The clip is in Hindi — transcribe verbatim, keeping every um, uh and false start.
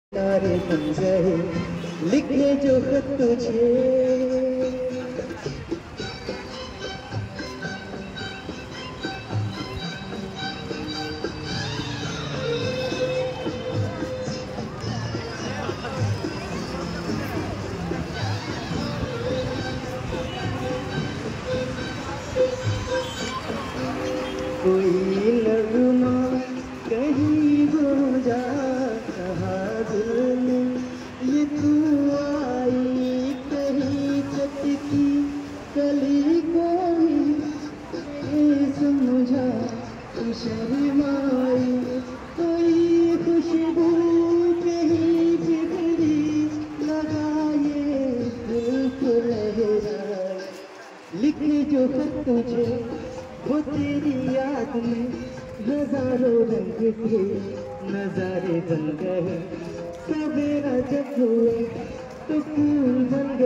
तारे बन गए लिखे जो खत तुझे। कोई नगमा कहीं गूंजा जा रहा दिल में, ये तू आई कहीं चटकी कली कोई समझा तू शर्माई। कोई खुशबू कहीं बिगड़ी लगाए दिल को लहराए। लिखे जो खत तुझे वो तेरी याद में हजारों रंग के नजारे बन गए। सवेरा जब हुए तो